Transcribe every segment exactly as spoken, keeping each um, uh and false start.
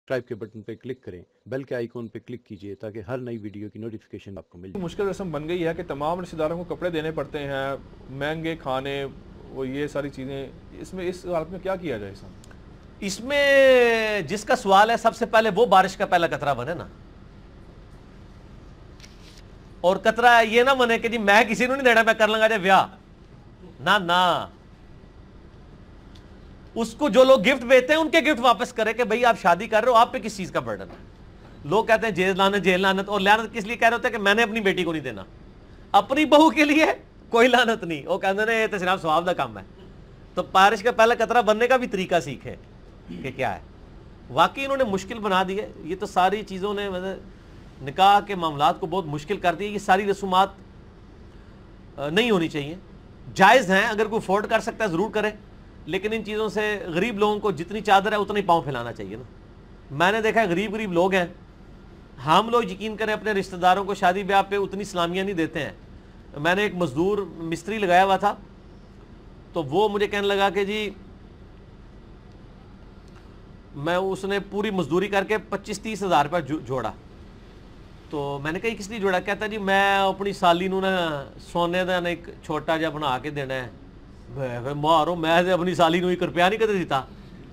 Subscribe के button पे click करें, बेल के आइकॉन पे क्लिक कीजिए ताकि हर नई वीडियो की नोटिफिकेशन आपको मिल जाए। मुश्किल रस्म बन गई है कि तमाम रिश्तेदारों को कपड़े देने पड़ते हैं, महंगे खाने, वो ये सारी चीज़ें। इसमें इस हालत में क्या किया जाए? इसमें जिसका सवाल है, सबसे पहले वो बारिश का पहला कतरा बने ना, और कतरा ये ना बने कि जी मैं किसी को नहीं देना, मैं कर लूंगा जे ब्याह ना ना। उसको जो लोग गिफ्ट भेजते हैं उनके गिफ्ट वापस करे कि भाई आप शादी कर रहे हो, आप पे किस चीज का बर्डन है। लोग कहते हैं जेल लानत जेल लानत, और लानत किस लिए कह रहे होते हैं कि मैंने अपनी बेटी को नहीं देना, अपनी बहू के लिए कोई लानत नहीं। वो कहते हैं ये तो सिर्फ स्वाब का काम है। तो बारिश का पहला कतरा बनने का भी तरीका सीखे कि क्या है। वाकई इन्होंने मुश्किल बना दी है। ये तो सारी चीज़ों ने मतलब निकाह के मामलात को बहुत मुश्किल कर दिया। ये सारी रसूमात नहीं होनी चाहिए, जायज़ हैं, अगर कोई अफोर्ड कर सकता है ज़रूर करे, लेकिन इन चीज़ों से गरीब लोगों को जितनी चादर है उतना ही पाँव फैलाना चाहिए ना। मैंने देखा है गरीब गरीब लोग हैं, हम लोग यकीन करें अपने रिश्तेदारों को शादी ब्याह पे उतनी सलामियाँ नहीं देते हैं। मैंने एक मजदूर मिस्त्री लगाया हुआ था, तो वो मुझे कहने लगा कि जी मैं, उसने पूरी मजदूरी करके पच्चीस तीस हज़ार रुपये जो, जोड़ा। तो मैंने कहा किस लिए जोड़ा? कहता जी मैं अपनी साली नू ना सोने का एक छोटा जहा बना के देना है। मैं मारो, मैं अपनी साली नू एक रुपया नहीं कदे दिता।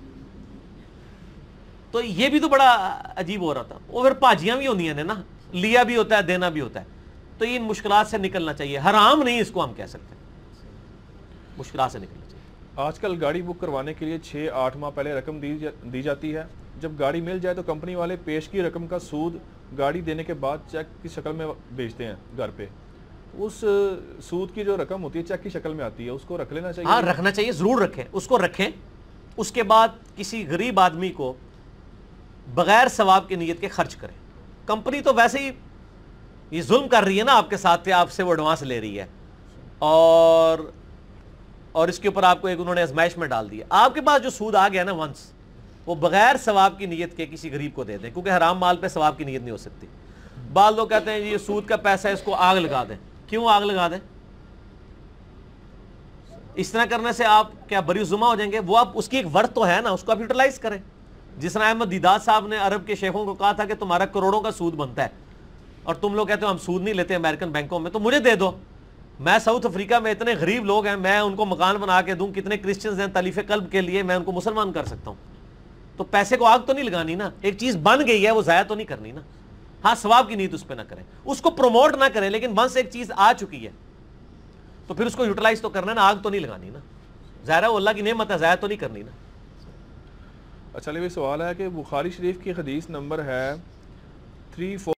तो ये भी तो बड़ा अजीब हो रहा था। वो फिर भाजियाँ भी होंगी ने ना, लिया भी होता है देना भी होता है। तो इन मुश्किलात से निकलना चाहिए, हराम नहीं इसको हम कह सकते, मुश्किलात से निकलना चाहिए। आजकल गाड़ी बुक करवाने के लिए छः आठ माह पहले रकम दी जा, दी जाती है। जब गाड़ी मिल जाए तो कंपनी वाले पेश की रकम का सूद गाड़ी देने के बाद चेक की शक्ल में भेजते हैं घर पे। उस सूद की जो रकम होती है चेक की शक्ल में आती है, उसको रख लेना चाहिए। हाँ, रखना चाहिए, ज़रूर रखें, उसको रखें। उसके बाद किसी गरीब आदमी को बगैर सवाब की नीयत के खर्च करें। कंपनी तो वैसे ही ये जुल्म कर रही है ना आपके साथ, आपसे वो एडवांस ले रही है, और और इसके ऊपर आपको एक उन्होंने आजमाइश में डाल दिया। आपके पास जो सूद आ गया ना वंस, वो बगैर सवाब की नीयत के किसी गरीब को दे दें, क्योंकि हराम माल पे सवाब की नीयत नहीं हो सकती। बाद लोग कहते हैं ये सूद का पैसा है, इसको आग लगा दें। क्यों आग लगा दें? इस तरह करने से आप क्या बरीजुमा हो जाएंगे? वो आप, उसकी एक वर्थ तो है ना, उसको आप यूटिलाइज करें। जिस तरह अहमद दीदार साहब ने अरब के शेखों को कहा था कि तुम्हारा करोड़ों का सूद बनता है और तुम लोग कहते हो हम सूद नहीं लेते अमेरिकन बैंकों में, तो मुझे दे दो। मैं साउथ अफ्रीका में इतने गरीब लोग हैं, मैं उनको मकान बना के दूं, कितने क्रिश्चियंस हैं तलीफ़े कल्ब के लिए, मैं उनको मुसलमान कर सकता हूं। तो पैसे को आग तो नहीं लगानी ना, एक चीज़ बन गई है वो ज़ाया तो नहीं करनी ना। हाँ, सवाब की नीयत उस पर ना करें, उसको प्रमोट ना करें, लेकिन वंस एक चीज़ आ चुकी है तो फिर उसको यूटिलाइज तो करना ना, आग तो नहीं लगानी ना। ज़ाहिर है वो अल्लाह की नेमत है, ज़ाया तो नहीं करनी ना। अच्छा, लेकिन सवाल है कि बुखारी शरीफ की हदीस नंबर है थ्री फोर